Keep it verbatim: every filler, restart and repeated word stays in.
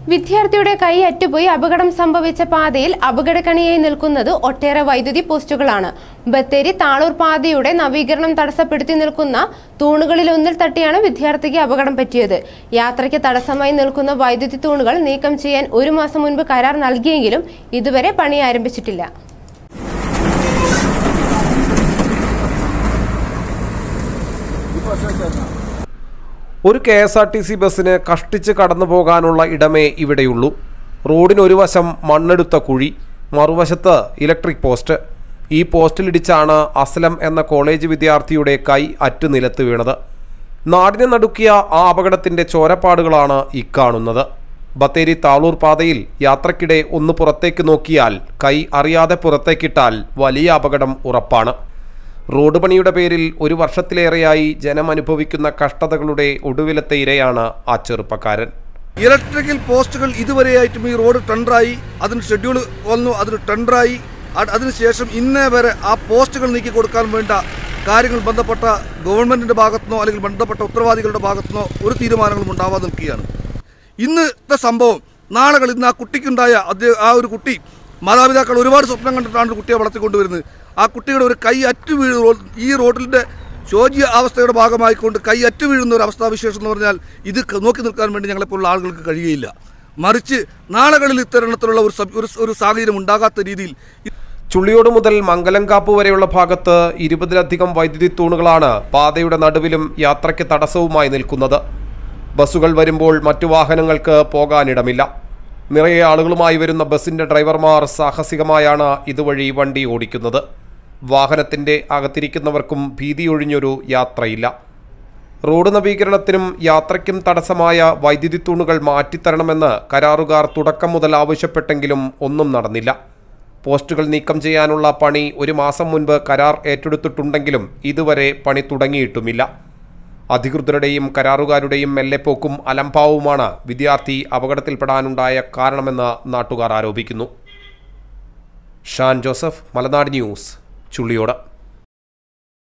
വിദ്യാർത്ഥിയുടെ കൈ അറ്റുപോയി അപകടം സംഭവിച്ച പാതയിൽ അപകടക്കണിയായി നിൽക്കുന്നത് ഒട്ടേറെ വൈദ്യുതി പോസ്റ്റുകളാണ്. ബത്തേരി താളൂർ പാതയുടെ നവീകരണം തടസ്സപ്പെടുത്തി നിൽക്കുന്ന തൂണുകളിലൊന്നിൽ തട്ടിയാണ് വിദ്യാർത്ഥിക്ക് അപകടം പറ്റിയത്. യാത്രയ്ക്ക് തടസ്സമായി നിൽക്കുന്ന വൈദ്യുതി തൂണുകൾ നീക്കം ചെയ്യാൻ ഒരു മാസം മുൻപ് കരാർ നൽകിയെങ്കിലും ഇതുവരെ പണി ആരംഭിച്ചിട്ടില്ല. ഒരു K S R T C ബസ്സിന് കഷ്ടിച്ച് കടന്നു പോകാനുള്ള ഇടമേ ഇവിടെയുള്ളൂ. റോഡിനൊരു വശം മണ്ണെടുത്ത കുഴി, മറുവശത്ത് ഇലക്ട്രിക് പോസ്റ്റ്. ഈ പോസ്റ്റിലിടിച്ചാണ് അസ്ലം എന്ന കോളേജ് വിദ്യാർത്ഥിയുടെ കൈ അറ്റു നിലത്ത് വീണത്. നാടിനെ നടുക്കിയ ആ അപകടത്തിൻ്റെ ചോരപ്പാടുകളാണ് ഇക്കാണുന്നത്. ബത്തേരി താളൂർ പാതയിൽ യാത്രക്കിടെ ഒന്ന് പുറത്തേക്ക് നോക്കിയാൽ കൈ അറിയാതെ പുറത്തേക്കിട്ടാൽ വലിയ അപകടം ഉറപ്പാണ്. റോഡ് പണിയുടെ പേരിൽ ഒരു വർഷത്തിലേറെയായി ജനം അനുഭവിക്കുന്ന കഷ്ടതകളുടെ ഒടുവിലത്തെ ഇരയാണ് ആ ചെറുപ്പക്കാരൻ. ഇലക്ട്രിക്കൽ പോസ്റ്റുകൾ ഇതുവരെയായിട്ടും ഈ റോഡ് ടെൻഡറായി, അതിന് ഷെഡ്യൂൾ വന്നു, അതിന് ടെൻഡറായി. അതിനുശേഷം ഇന്നേ വരെ ആ പോസ്റ്റുകൾ നീക്കി കൊടുക്കാൻ വേണ്ട കാര്യങ്ങൾ ബന്ധപ്പെട്ട ഗവൺമെൻറ്റിൻ്റെ ഭാഗത്തുനിന്നോ അല്ലെങ്കിൽ ബന്ധപ്പെട്ട ഉത്തരവാദികളുടെ ഭാഗത്തുനിന്നോ ഒരു തീരുമാനങ്ങളും ഉണ്ടാവാതെ നിൽക്കുകയാണ്. ഇന്നത്തെ സംഭവം നാളുകൾ ഇന്ന് ആ കുട്ടിക്കുണ്ടായ ആ ഒരു കുട്ടി, മാതാപിതാക്കൾ ഒരുപാട് സ്വപ്നം കണ്ടിട്ടാണ് കുട്ടിയെ വളർത്തിക്കൊണ്ടുവരുന്നത്. ആ കുട്ടിയുടെ ഒരു കൈ അറ്റു വീഴ് ഈ റോഡിൻ്റെ ശോചിയ അവസ്ഥയുടെ ഭാഗമായിക്കൊണ്ട് കൈ അറ്റു വീഴുന്ന ഒരു അവസ്ഥാവിശേഷം എന്ന് പറഞ്ഞാൽ ഇത് നോക്കി നിൽക്കാൻ വേണ്ടി ഞങ്ങളെപ്പോലുള്ള ആളുകൾക്ക് കഴിയുകയില്ല. മറിച്ച് നാളുകളിൽ ഇത്തരണത്തിലുള്ള ഒരു ഒരു സാഹചര്യം ഉണ്ടാകാത്ത രീതിയിൽ ചുള്ളിയോട് മുതൽ മംഗലംകാപ്പ് വരെയുള്ള ഭാഗത്ത് ഇരുപതിലധികം വൈദ്യുതി തൂണുകളാണ് പാതയുടെ നടുവിലും യാത്രയ്ക്ക് തടസ്സവുമായി നിൽക്കുന്നത്. ബസ്സുകൾ വരുമ്പോൾ മറ്റു വാഹനങ്ങൾക്ക് പോകാനിടമില്ല. നിറയെ ആളുകളുമായി വരുന്ന ബസ്സിൻ്റെ ഡ്രൈവർമാർ സാഹസികമായാണ് ഇതുവഴി വണ്ടി ഓടിക്കുന്നത്. വാഹനത്തിൻ്റെ അകത്തിരിക്കുന്നവർക്കും ഭീതിയൊഴിഞ്ഞൊരു യാത്രയില്ല. റോഡ് നവീകരണത്തിനും യാത്രയ്ക്കും തടസ്സമായ വൈദ്യുതി തൂണുകൾ മാറ്റിത്തരണമെന്ന് കരാറുകാർ തുടക്കം മുതൽ ആവശ്യപ്പെട്ടെങ്കിലും ഒന്നും നടന്നില്ല. പോസ്റ്റുകൾ നീക്കം ചെയ്യാനുള്ള പണി ഒരു മാസം മുൻപ് കരാർ ഏറ്റെടുത്തിട്ടുണ്ടെങ്കിലും ഇതുവരെ പണി തുടങ്ങിയിട്ടുമില്ല. അധികൃതരുടെയും കരാറുകാരുടെയും മെല്ലെപ്പോക്കും അലംഭാവവുമാണ് വിദ്യാർത്ഥി അപകടത്തിൽപ്പെടാനുണ്ടായ കാരണമെന്ന് നാട്ടുകാർ ആരോപിക്കുന്നു. ഷാൻ ജോസഫ്, മലനാട് ന്യൂസ്, ചുള്ളിയോട്.